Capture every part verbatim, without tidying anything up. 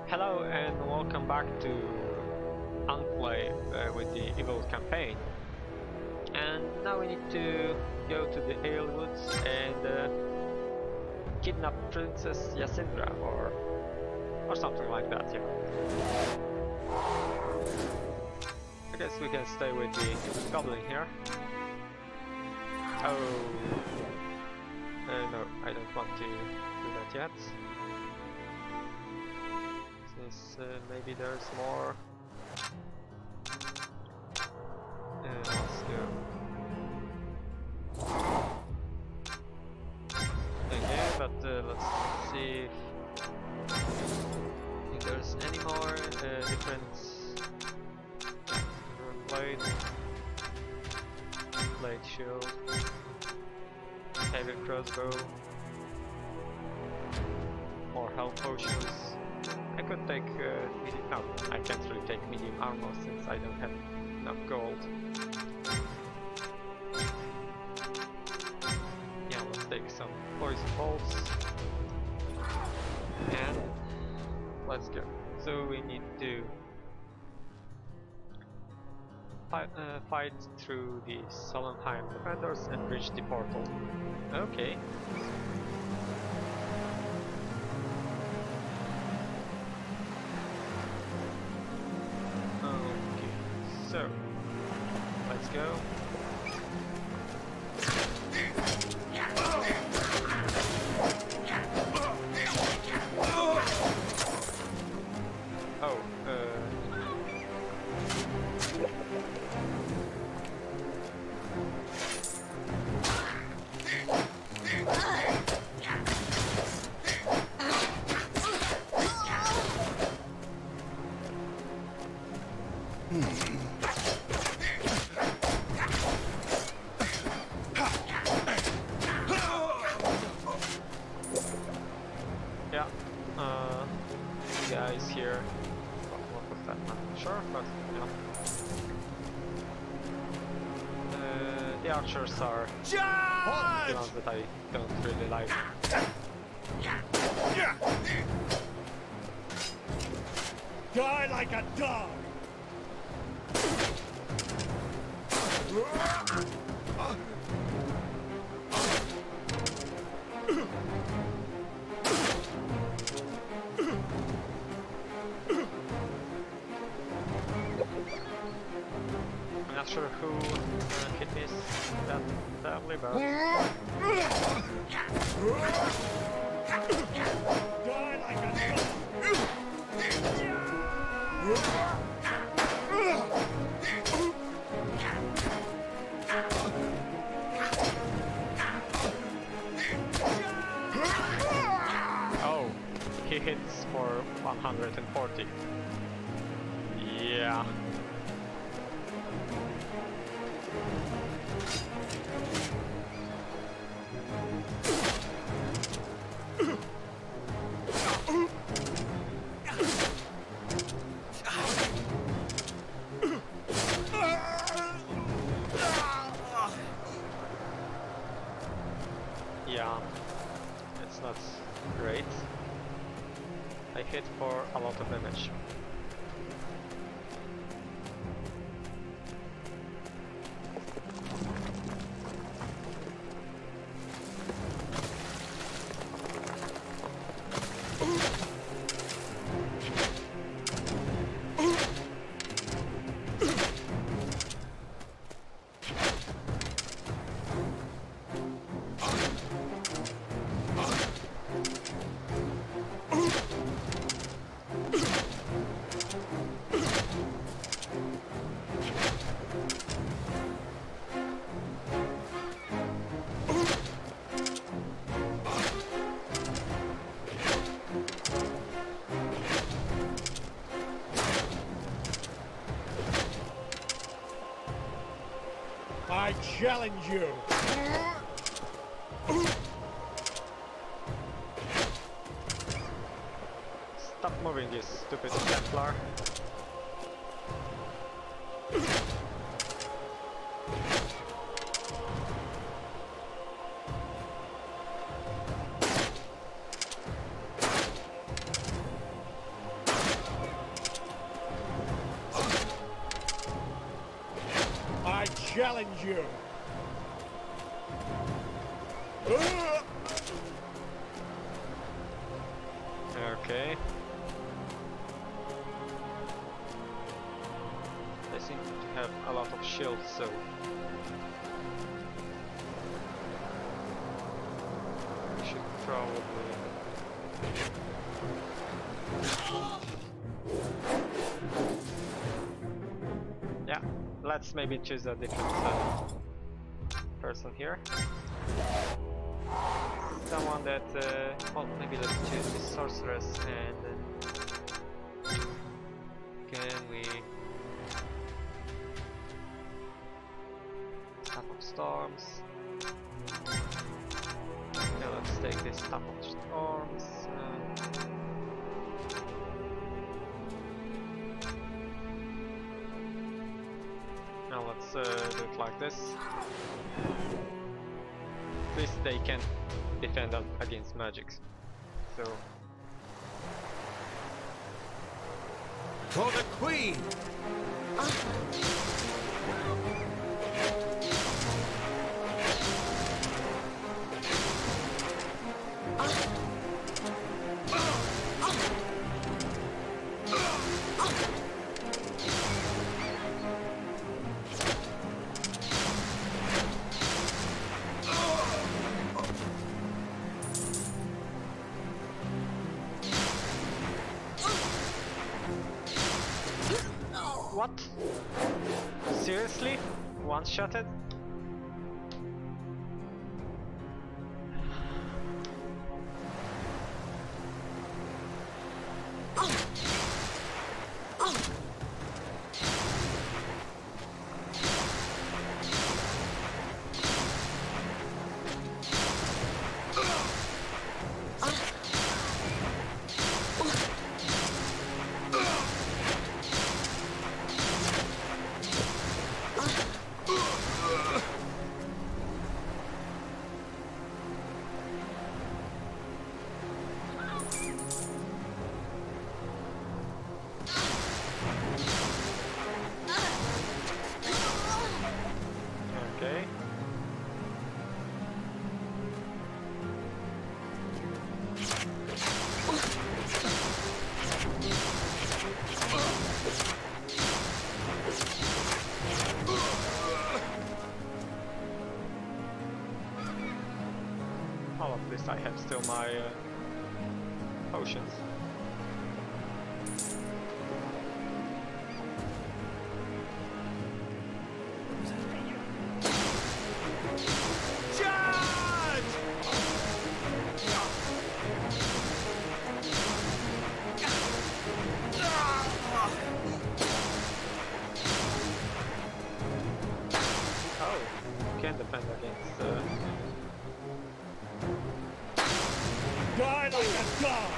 Hello and welcome back to Enclave uh, with the Evil campaign. And now we need to go to the Zale woods and uh, kidnap Princess Yasindra or or something like that, yeah. I guess we can stay with the goblin here. Oh, uh, no, I don't want to do that yet. Since uh, maybe there's more. Uh, let's go. Okay, but uh, let's see if there's any more uh, different blade, blade shield, heavy crossbow, more health potions. I could take uh, medium. No, I can't really take medium armor since I don't have enough gold. Yeah, let's take some poison bolts and let's go. So we need to fight, uh, fight through the Solenheim defenders and reach the portal. Okay. So, let's go. Oh, uh... yeah, uh, guys here. What was that? Not sure, but you know. Uh, the archers are the ones that I don't really like. Die like a dog! I'm not sure who uh, hit this that badly, but Die like a dog! oh, he hits for one hundred forty. Yeah. Yeah, it's not great. I hit for a lot of damage. I challenge you! Stop moving, you stupid Templar. challenge you. Uh! Okay. They seem to have a lot of shields, so we should probably. Yeah, let's maybe choose a different uh, person here. Someone that, uh, well, maybe let's choose the sorceress and uh, can we Staff of Storms? Yeah, let's take this Staff of Storms. Uh, now let's uh, do it like this. At least they can defend against magics. So For the Queen! what? Seriously? One-shotted? Okay. Well, at least I have still my uh, potions. Oh, can defend against. Uh, Die like a dog!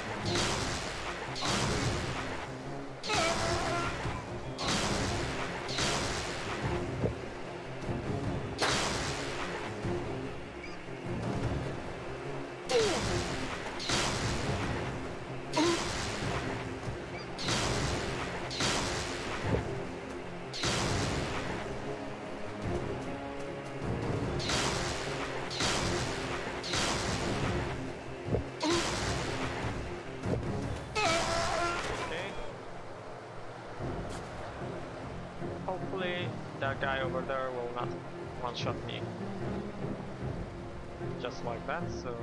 Hopefully that guy over there will not one-shot me. Just like that, so...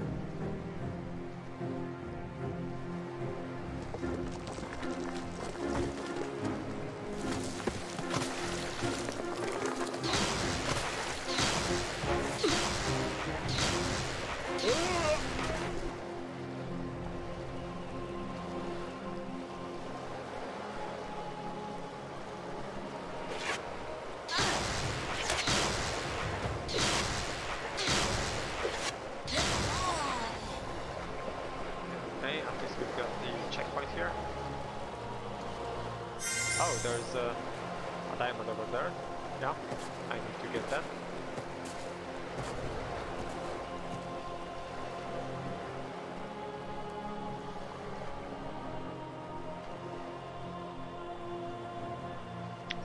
Okay, at least we've got the checkpoint here. Oh, there's a, a diamond over there. Yeah, I need to get that.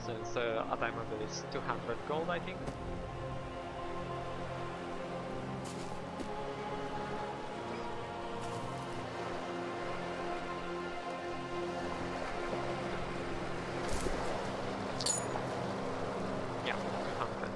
Since uh, a diamond is two hundred gold, I think. Yeah, two hundred.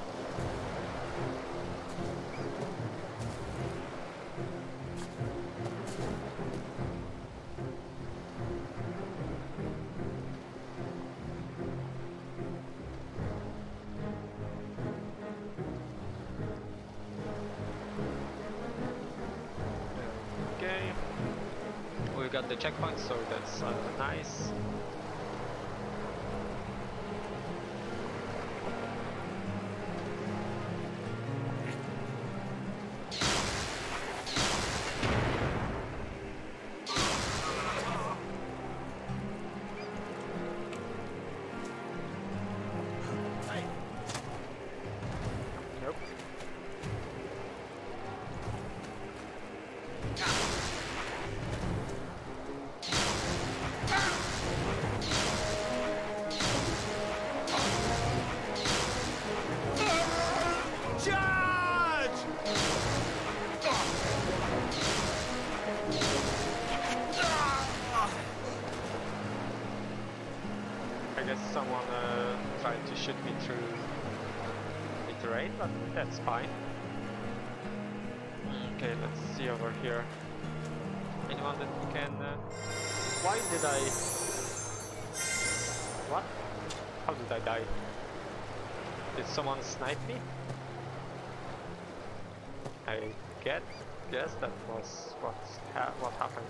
Okay, we got the checkpoint, so that's uh, nice. Nope. Charge! I guess someone uh, tried to shoot me through the terrain, but that's fine. Okay, let's see over here. Anyone that can... Uh... Why did I... What? How did I die? Did someone snipe me? I get, guess that was what, ha what happened.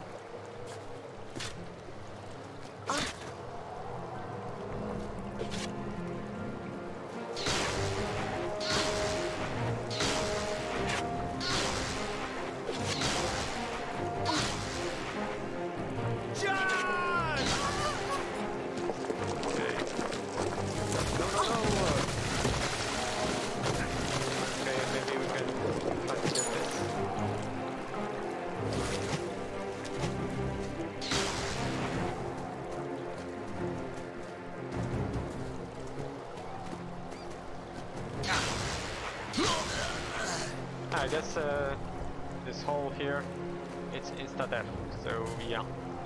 I guess uh, this hole here, it's insta-death, so yeah.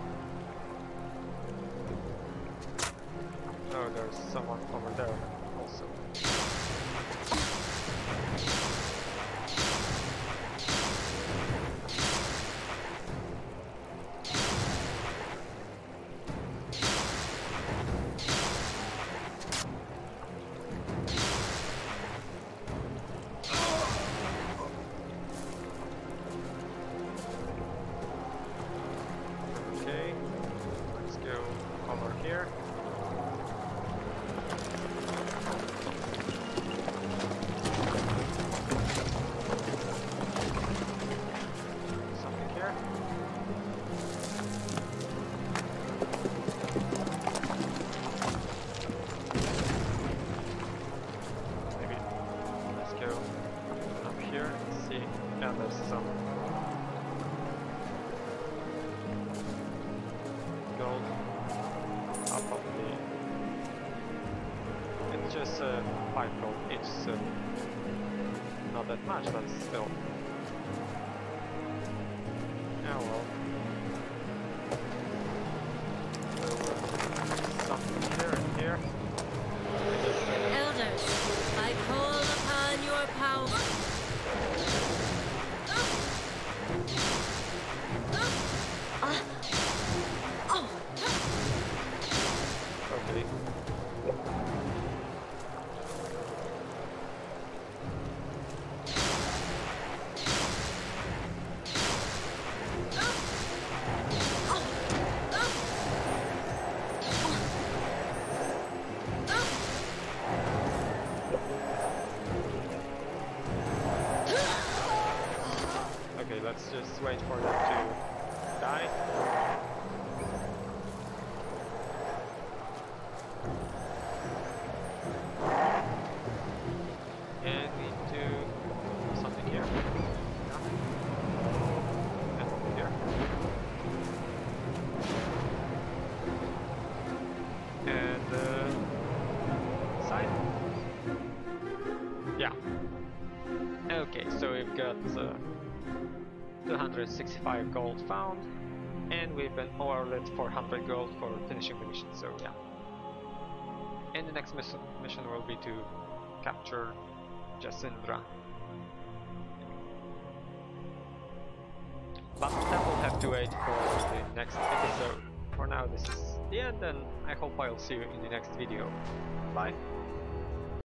Oh, there's someone over there also. Here. Something here. Maybe let's go up here and see. Yeah, there's some gold. Probably it's just uh, five gold. It's uh, not that much, but still. Yeah, well. So, uh, something here and here. Elders, I call upon your power. Okay. Okay, let's just wait for them to die. And we need to do something here. Yeah. And here. And uh, Okay, so we've got uh, two hundred sixty-five gold found, and we've been awarded four hundred gold for finishing the mission, so yeah. And the next mission, mission will be to capture Jacindra. But that will have to wait for the next episode. For now, this is the end, and I hope I'll see you in the next video. Bye!